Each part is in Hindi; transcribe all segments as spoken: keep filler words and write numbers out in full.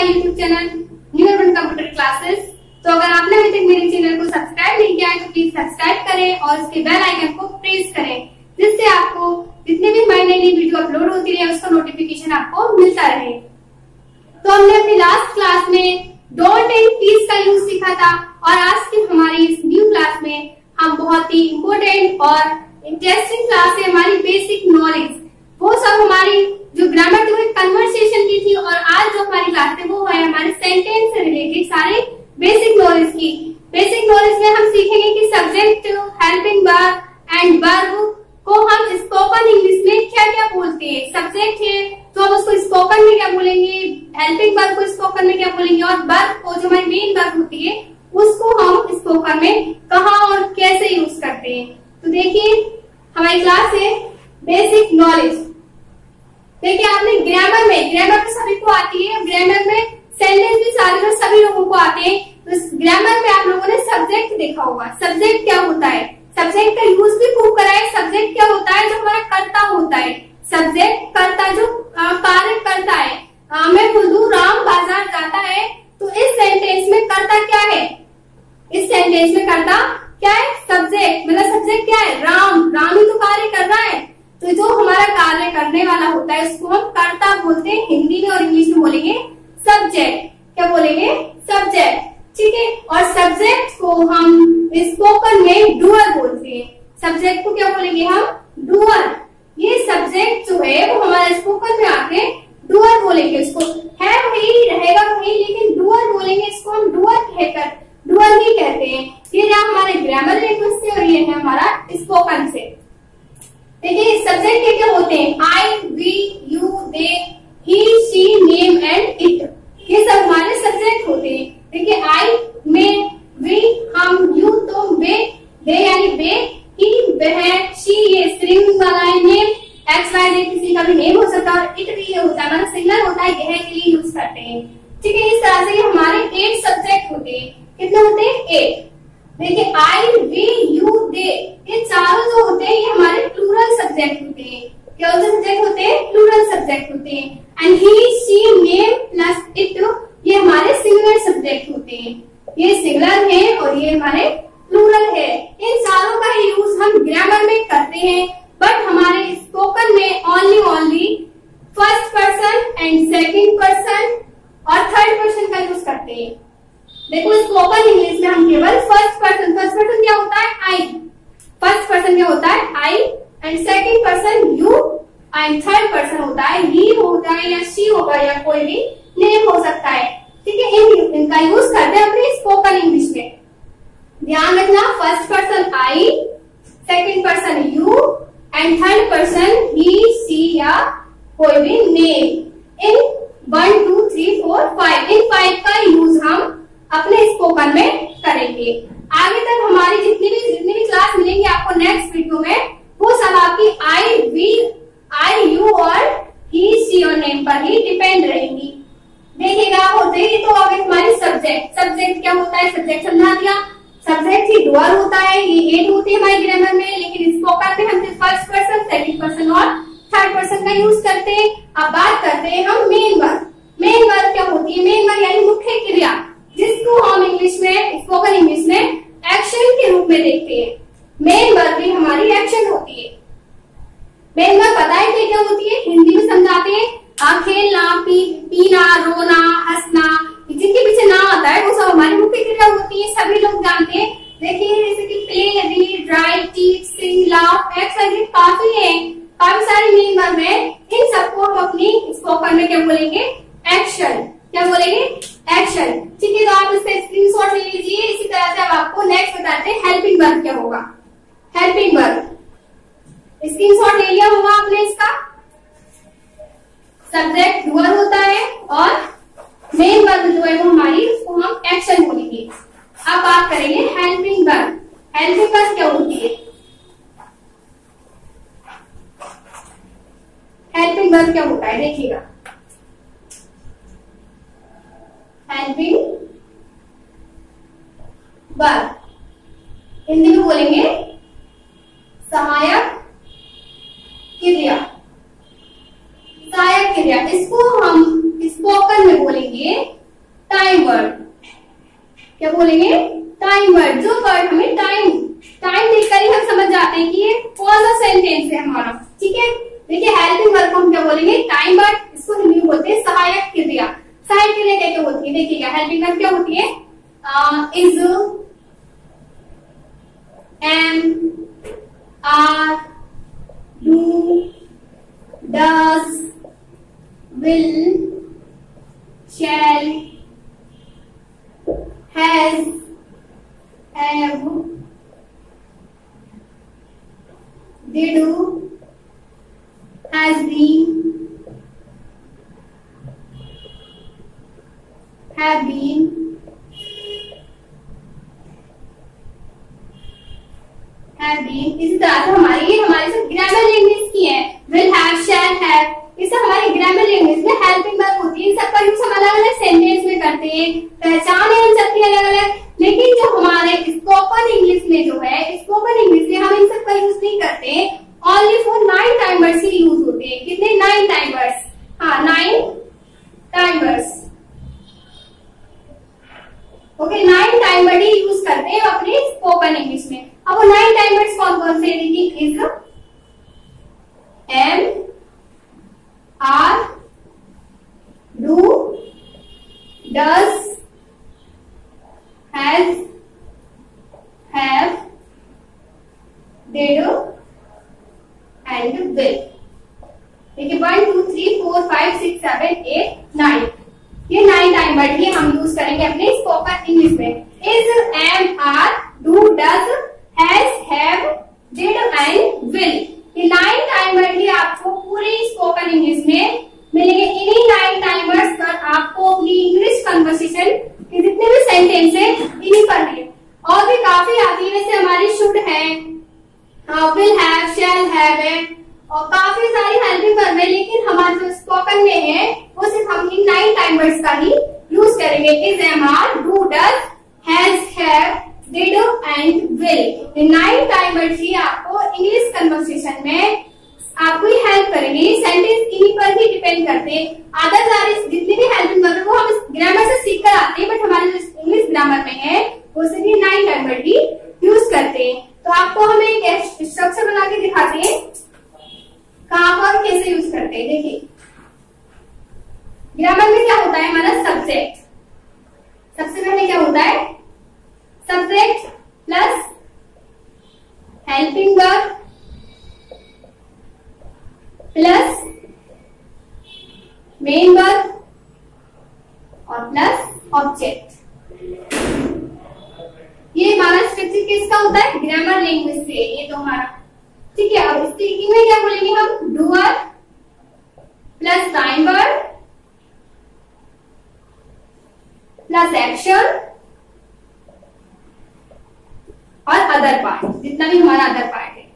YouTube channel new urban computer classes. तो अगर आपने अभी तक मेरे चैनल को सब्सक्राइब नहीं किया है तो प्लीज सब्सक्राइब करें और उसके बेल आइकन को प्रेस करें, जिससे आपको जितने भी नई नई वीडियो अपलोड होती रहे उसका नोटिफिकेशन आपको मिलता रहे। तो हमने अपनी लास्ट क्लास में डोंट एंड प्लीज का यूज सीखा था और आज की हमारी इस न्यू क्लास में हम बहुत ही इम्पोर्टेंट और इंटरेस्टिंग क्लास है हमारी बेसिक नॉलेज। वो सब हमारी जो ग्रामर थी वो कन्वर्सेशन की थी और आज जो हमारी क्लास है वो है हमारे सेंटेंस से रिलेटेड सारे बेसिक नॉलेज की। बेसिक नॉलेज में हम सीखेंगे कि subject, helping verb and verb को हम स्पोकन इंग्लिश में क्या क्या बोलते हैं। सब्जेक्ट है तो हम उसको स्पोकन में क्या बोलेंगे, हेल्पिंग वर्ब को स्पोकन में क्या बोलेंगे और वर्ब को जो हमारी मेन वर्ब होती है उसको हम स्पोकन में कहाँ और कैसे यूज करते हैं। तो देखिए हमारी क्लास है बेसिक नॉलेज। देखिए आपने ग्रामर में ग्रामर तो सभी को आती है, ग्रामर में सेंटेंस भी सारे लोग सभी लोगों को आते हैं। तो ग्रामर में आप लोगों ने सब्जेक्ट देखा होगा। सब्जेक्ट क्या होता है, सब्जेक्ट का यूज भी प्रूव करा है। सब्जेक्ट क्या होता है, जो हमारा कर्ता होता है। सब्जेक्ट कर्ता जो कार्य करता है। आ, मैं बोलूं राम बाजार जाता है तो इस सेंटेंस में कर्ता क्या है, इस सेंटेंस में कर्ता क्या है, सब्जेक्ट। मतलब सब्जेक्ट क्या है, राम। राम ही तो कार्य कर रहा है, तो जो हमारा कार्य करने वाला होता है उसको हम कर्ता बोलते हैं हिंदी में और इंग्लिश में बोलेंगे सब्जेक्ट। क्या बोलेंगे, सब्जेक्ट। ठीक है, और सब्जेक्ट को हम स्पोकन में डूअर बोलते हैं। सब्जेक्ट को क्या बोलेंगे हम, डूअर। ये सब्जेक्ट जो है वो हमारा स्पोकन में आके डूअर बोलेंगे। उसको है वही रहेगा वही, लेकिन डूअर बोलेंगे। इसको हम डूअर कहकर डूअर ही कहते हैं। ये रहा हमारे ग्रामर लैंग्वेज से और ये है हमारा स्पोकन से। देखिए सब्जेक्ट के क्या होते हैं, I, we, you, they, he, she, name and it. ये सब हमारे सब्जेक्ट होते हैं। देखिए आई में वी, हम, यू, तुम, वे, दे यानी वे, ही, वह, शी ये स्ट्रिंग वाला है। नेम एक्स वाई जेड किसी का भी नेम हो सकता है और इट भी ये होता है, मतलब सिंगुलर होता है, यह के लिए यूज करते हैं। ठीक है, इस तरह से हमारे एट सब्जेक्ट होते हैं। कितने होते हैं, एट। देखिए आई, वी, यू, दे ये चारों जो होते हैं ये हमारे प्लूरल सब्जेक्ट होते हैं। क्या होते सब्जेक्ट होते हैं, प्लूरल सब्जेक्ट होते हैं। And he, she, name plus it ये हमारे सिंगुलर सब्जेक्ट होते हैं। ये सिंगुलर है और ये हमारे प्लूरल है। इन चारों का यूज हम ग्रामर में करते हैं, बट हमारे स्पोकन में only only first person and second person और थर्ड पर्सन का यूज करते हैं। देखो स्पोकन इंग्लिश में हम केवल फर्स्ट पर्सन, फर्स्ट पर्सन क्या होता है, आई। फर्स्ट पर्सन क्या होता है, I and second person you and third person होता है ही होता है या शी होगा या कोई भी नेम हो सकता है। ठीक है, इन इनका यूज करते हैं अपने स्पोकन इंग्लिश में। ध्यान रखना, first person I, second person you and third person he, she या कोई भी नेम। इन one two three four five इन फाइव का यूज हम अपने स्पोकन में करेंगे। आगे तक हमारी जितनी भी जितनी भी क्लास मिलेंगी आपको नेक्स्ट वीडियो में वो सब आपकी आई, वी, आई, यू और ही, शी और नेम पर ही डिपेंड रहेंगी। देखिएगा होते ही तो आगे हमारे सब्जेक्ट। सब्जेक्ट क्या होता है, सब्जेक्ट समझा दिया। सब्जेक्ट ही डूअर होता है, ये एड होती है हमारी ग्रामर में, लेकिन स्पोकन में हम सिर्फ फर्स्ट पर्सन, सेकंड पर्सन और थर्ड पर्सन का यूज करते हैं। अब बात करते हैं हम मेन वर्ब। मेन वर्ब क्या होती है, मेन वर्ब यानी मुख्य क्रिया, जिसको हम इंग्लिश में स्पोकन इंग्लिश में एक्शन के रूप में देखते हैं। मेन वर्ब भी हमारी एक्शन होती है। मेन वर्ब पता है क्या होती है, हिंदी में समझाते हैं। खेलना, पी, पीना, रोना, हंसना, जिनके पीछे नाम आता है वो सब हमारी मुख्य क्रिया होती है, सभी लोग जानते हैं। देखिए जैसे कि play, read, write, teach, sing, laugh, exercise काफी है, काफी सारी मेन वर्ब है। इन सबको हम अपनी स्पोकन में क्या बोलेंगे, एक्शन। क्या बोलेंगे, एक्शन। ठीक है, तो आप इसका स्क्रीनशॉट ले लीजिए। इसी तरह से अब आपको नेक्स्ट बताते हैं हेल्पिंग वर्ब क्या होगा। हेल्पिंग वर्ब स्क्रीनशॉट ले लिया होगा आपने इसका। सब्जेक्ट डूअर होता है और मेन वर्ब जो है वो हमारी उसको हम एक्शन बोलेंगे। अब बात करेंगे हेल्पिंग वर्ब। हेल्पिंग वर्ब क्या होती है, हेल्पिंग वर्ब क्या होता है देखिएगा। हेल्पिंग वर्ब हिंदी में बोलेंगे सहायक क्रिया। सहायक क्रिया इसको हम स्पोकन में बोलेंगे टाइम वर्ड, क्या बोलेंगे? Time word. जो वर्ड हमें टाइम टाइम देखकर ही हम समझ जाते हैं कि ये कौन सा सेंटेंस है हमारा, ठीक है। देखिए हेल्पिंग वर्ब को हम क्या बोलेंगे? Time word. इसको हिंदी में बोलते हैं सहायक क्रिया। सहायक क्रिया क्या क्या होती है? देखिएगा हेल्पिंग वर्ब क्या होती है? Is, am, are, do, does, will, shall, has, have, did, has been, have been, have been। इसी तरह से हमारी ये हमारे से ग्रामर लैंग्वेज की है। will have, shall have, ये सब हमारी ग्रामर लैंग्वेज में हेल्पिंग वर्ब होती है। इन सबका यूज हम अलग अलग सेंटेंस में करते हैं, पहचान है इन सबकी अलग अलग। लेकिन जो हमारे स्पोकन इंग्लिश में जो है, स्पोकन इंग्लिश में हम इन सब का यूज नहीं करते। Only for nine time words ही यूज होते हैं। कितने? Nine time words. हाँ, nine time words. Okay, nine time word ही यूज करते हैं अपने स्पोकन इंग्लिश में। अब वो नाइन टाइम वर्ड्स कौन कौन से? देखिए, is, am, are, do, does, has, have, did and will. देखिए one two three four five six seven eight nine, ये नाइन टाइम वर्ड ही हम यूज करेंगे अपने स्पोकन इंग्लिश में। Is, am, are, do, does, has, have, did and will, ये नाइन टाइम वर्ड ही आपको पूरी स्पोकन इंग्लिश में मिलेंगे। इन्हीं नाइन टाइम वर्ड्स पर आपको अपनी इंग्लिश कन्वर्सेशन के जितने भी सेंटेंस है इन्हीं पर है। और भी काफी आती है, वैसे हमारी शुड है, विल हैव, शैल हैव है, और काफी सारी हेल्पिंग वर्ब है। लेकिन हमारे जो स्पोकन में है वो सिर्फ हम इन नाइन टाइम वर्ड्स का ही यूज करेंगे। Is, am, are, do, does, has, have, did and will, ये नाइन टाइम वर्ड्स ही आपको इंग्लिश कन्वर्सेशन में आपको ही हेल्प करेंगे। ये सेंटेंस इन्हीं पर ही डिपेंड करते हैं। अदर सारे जितने भी हेल्पिंग वर्ब है वो हम ग्रामर से सीख कर आते हैं, बट हमारे जो इंग्लिश ग्रामर में है वो सिर्फ नाइन टाइम वर्ड ही यूज करते हैं। तो आपको हम एक स्ट्रक्चर बना के दिखाते हैं कहां पर कैसे यूज करते हैं। देखिए ग्रामर में क्या होता है हमारा? सब्जेक्ट। सबसे पहले क्या होता है? Subject plus helping verb plus main verb और प्लस ऑब्जेक्ट। ये हमारा स्ट्रक्चर किसका होता है? ग्रामर लैंग्वेज से। ये तो हमारा ठीक है। अब स्पीकिंग में क्या बोलेंगे हम? Doer plus time verb plus action और अदर पार्ट, जितना भी हमारा अदर पार्ट है,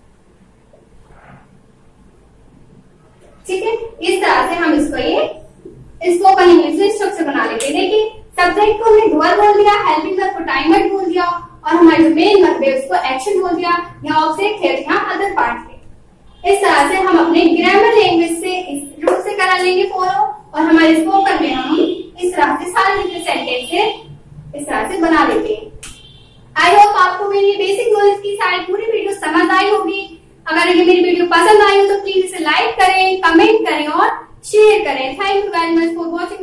ठीक है। इस तरह से हम इसको ये स्पोकन इंग्लिश में स्ट्रक्चर बना लेते हैं। देखिए सब्जेक्ट को हमने डूअर बोल दिया, हेल्पिंग वर्ब को टाइम वर्ब बोल दिया, और हमारे जो मेन वर्ब है उसको एक्शन बोल दिया, यहाँ ऑब्जेक्ट है, यहाँ अदर पार्ट है। इस तरह से हम अपने ग्रामर लैंग्वेज से इस रूप से करा लेंगे फॉलो, और हमारे स्पोकन में हम इस तरह से सारे जितने सेंटेंस है इस तरह से बना लेते हैं। आई होप आपको मेरी ये बेसिक नॉलेज की सारी पूरी वीडियो समझ आई होगी। अगर ये मेरी वीडियो पसंद आई हो तो प्लीज इसे लाइक करें, कमेंट करें और शेयर करें। Thank you very much for watching.